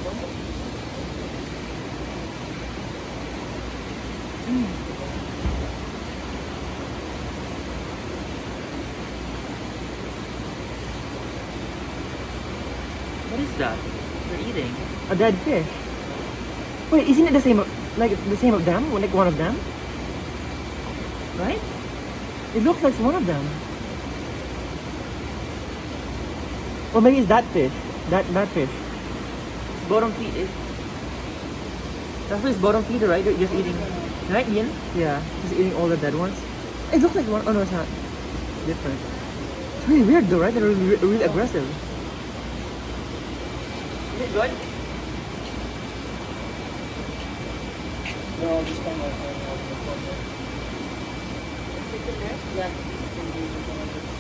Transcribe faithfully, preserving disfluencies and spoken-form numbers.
Mm. What is that? You're eating? A dead fish. Wait, isn't it the same, like the same of them? Like one of them? Right? It looks like one of them. Or maybe it's that fish. That that fish. It's bottom feed is. That's why it's bottom feeder, right? You're just eating. Right, Ian? Yeah. Just eating all the dead ones. It looks like one. Oh no, it's not. Different. It's really weird though, right? They're really, really aggressive. Is it good? No, just kind of. Yeah.